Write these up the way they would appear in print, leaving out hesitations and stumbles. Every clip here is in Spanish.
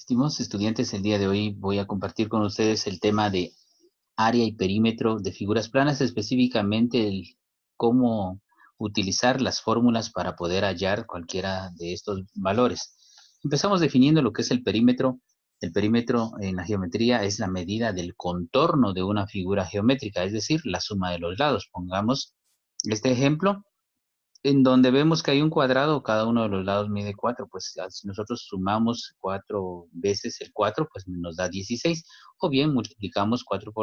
Estimados estudiantes, el día de hoy voy a compartir con ustedes el tema de área y perímetro de figuras planas, específicamente el cómo utilizar las fórmulas para poder hallar cualquiera de estos valores. Empezamos definiendo lo que es el perímetro. El perímetro en la geometría es la medida del contorno de una figura geométrica, es decir, la suma de los lados. Pongamos este ejemplo en donde vemos que hay un cuadrado, cada uno de los lados mide 4, pues si nosotros sumamos 4 veces el 4, pues nos da 16. O bien multiplicamos 4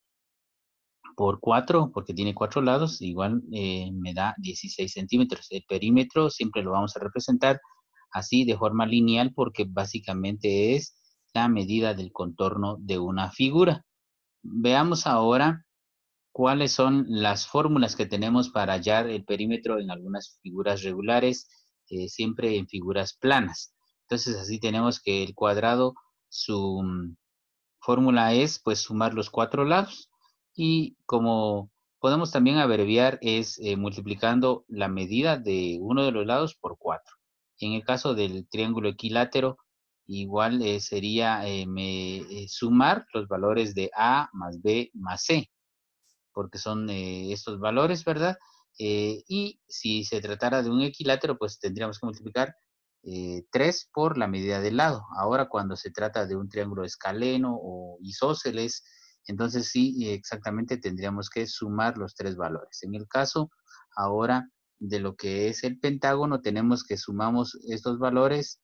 por 4, porque tiene 4 lados, igual me da 16 centímetros. El perímetro siempre lo vamos a representar así de forma lineal, porque básicamente es la medida del contorno de una figura. Veamos ahora cuáles son las fórmulas que tenemos para hallar el perímetro en algunas figuras regulares, siempre en figuras planas. Entonces, así tenemos que el cuadrado, su fórmula es pues sumar los 4 lados, y como podemos también abreviar es multiplicando la medida de uno de los lados por 4. En el caso del triángulo equilátero, igual sería sumar los valores de A más B más C, porque son estos valores, ¿verdad? Y si se tratara de un equilátero, pues tendríamos que multiplicar 3 por la medida del lado. Ahora, cuando se trata de un triángulo escaleno o isósceles, entonces sí, exactamente tendríamos que sumar los 3 valores. En el caso ahora de lo que es el pentágono, tenemos que sumamos estos valores,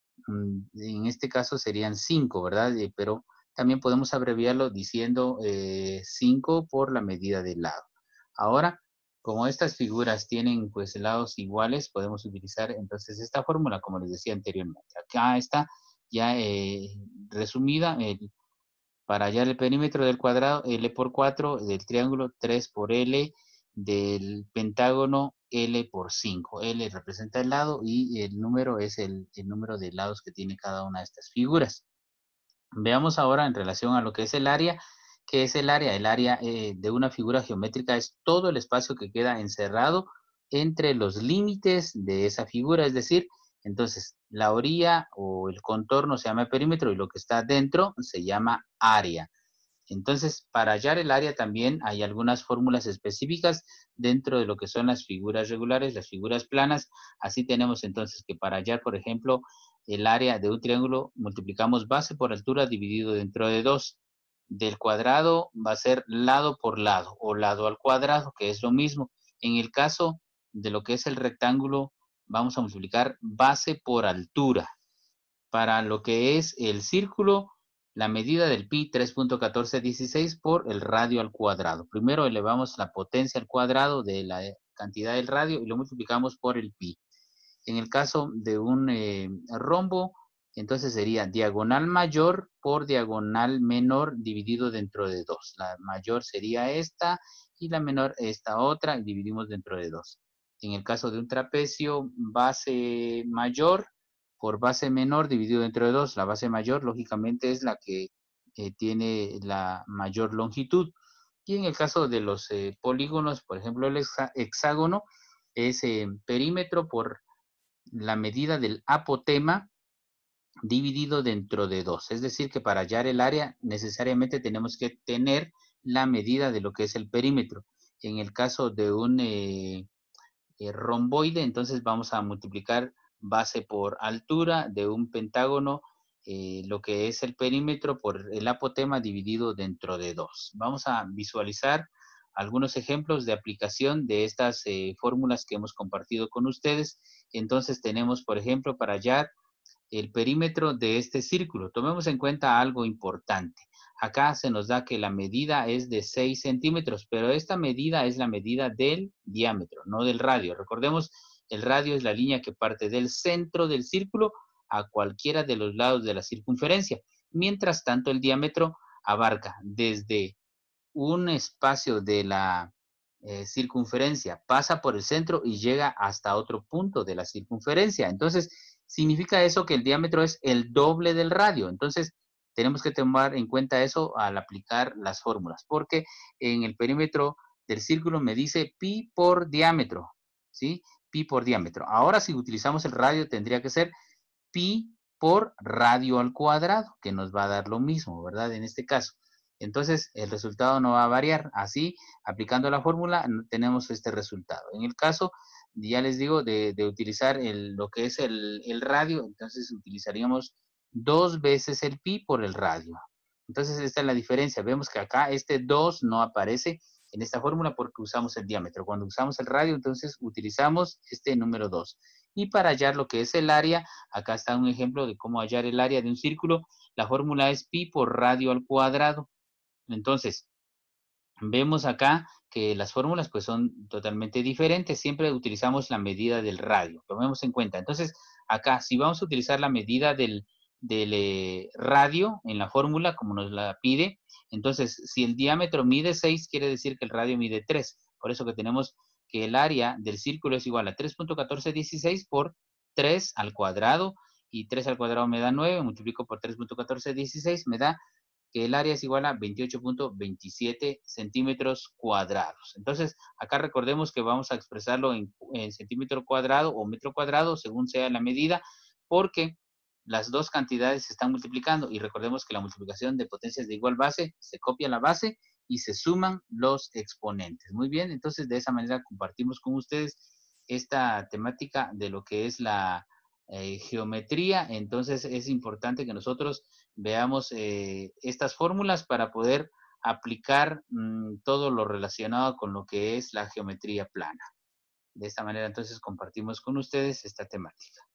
en este caso serían 5, ¿verdad? Pero también podemos abreviarlo diciendo 5 por la medida del lado. Ahora, como estas figuras tienen pues lados iguales, podemos utilizar entonces esta fórmula, como les decía anteriormente. Acá está ya resumida, para hallar el perímetro del cuadrado, L por 4, del triángulo 3 por L, del pentágono L por 5. L representa el lado y el número es el número de lados que tiene cada una de estas figuras. Veamos ahora en relación a lo que es el área. ¿Qué es el área? El área de una figura geométrica es todo el espacio que queda encerrado entre los límites de esa figura, es decir, entonces la orilla o el contorno se llama perímetro y lo que está dentro se llama área. Entonces, para hallar el área también hay algunas fórmulas específicas dentro de lo que son las figuras regulares, las figuras planas. Así tenemos entonces que para hallar, por ejemplo, el área de un triángulo, multiplicamos base por altura dividido dentro de 2. Del cuadrado va a ser lado por lado o lado al cuadrado, que es lo mismo. En el caso de lo que es el rectángulo, vamos a multiplicar base por altura. Para lo que es el círculo, la medida del pi 3.1416 por el radio al cuadrado. Primero elevamos la potencia al cuadrado de la cantidad del radio y lo multiplicamos por el pi. En el caso de un rombo, entonces sería diagonal mayor por diagonal menor dividido dentro de 2. La mayor sería esta y la menor esta otra, y dividimos dentro de 2. En el caso de un trapecio, base mayor por base menor dividido dentro de 2. La base mayor, lógicamente, es la que tiene la mayor longitud. Y en el caso de los polígonos, por ejemplo, el hexágono es perímetro por la medida del apotema dividido dentro de 2. Es decir, que para hallar el área necesariamente tenemos que tener la medida de lo que es el perímetro. En el caso de un romboide, entonces vamos a multiplicar base por altura de un pentágono, lo que es el perímetro por el apotema dividido dentro de 2. Vamos a visualizar algunos ejemplos de aplicación de estas fórmulas que hemos compartido con ustedes. Entonces tenemos, por ejemplo, para hallar el perímetro de este círculo. Tomemos en cuenta algo importante. Acá se nos da que la medida es de 6 centímetros, pero esta medida es la medida del diámetro, no del radio. Recordemos, el radio es la línea que parte del centro del círculo a cualquiera de los lados de la circunferencia. Mientras tanto, el diámetro abarca desde un espacio de la circunferencia, pasa por el centro y llega hasta otro punto de la circunferencia. Entonces, significa eso que el diámetro es el doble del radio. Entonces, tenemos que tomar en cuenta eso al aplicar las fórmulas, porque en el perímetro del círculo me dice pi por diámetro, ¿sí? Pi por diámetro. Ahora, si utilizamos el radio, tendría que ser pi por radio al cuadrado, que nos va a dar lo mismo, ¿verdad? En este caso. Entonces, el resultado no va a variar. Así, aplicando la fórmula, tenemos este resultado. En el caso, ya les digo, de utilizar lo que es el radio, entonces utilizaríamos 2 veces el pi por el radio. Entonces, esta es la diferencia. Vemos que acá este 2 no aparece en esta fórmula porque usamos el diámetro. Cuando usamos el radio, entonces utilizamos este número 2. Y para hallar lo que es el área, acá está un ejemplo de cómo hallar el área de un círculo. La fórmula es pi por radio al cuadrado. Entonces, vemos acá que las fórmulas pues son totalmente diferentes. Siempre utilizamos la medida del radio. Tomemos en cuenta. Entonces, acá, si vamos a utilizar la medida del radio en la fórmula, como nos la pide, entonces, si el diámetro mide 6, quiere decir que el radio mide 3. Por eso que tenemos que el área del círculo es igual a 3.1416 por 3 al cuadrado. Y 3 al cuadrado me da 9, multiplico por 3.1416, me da que el área es igual a 28.27 centímetros cuadrados. Entonces, acá recordemos que vamos a expresarlo en centímetro cuadrado o metro cuadrado, según sea la medida, porque las dos cantidades se están multiplicando y recordemos que la multiplicación de potencias de igual base, se copia la base y se suman los exponentes. Muy bien, entonces de esa manera compartimos con ustedes esta temática de lo que es la geometría. Entonces es importante que nosotros veamos estas fórmulas para poder aplicar todo lo relacionado con lo que es la geometría plana. De esta manera entonces compartimos con ustedes esta temática.